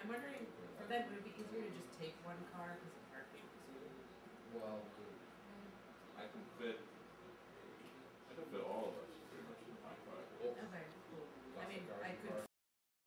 I'm wondering, for them, would it be easier to just take one car because of parking? Well, I can fit all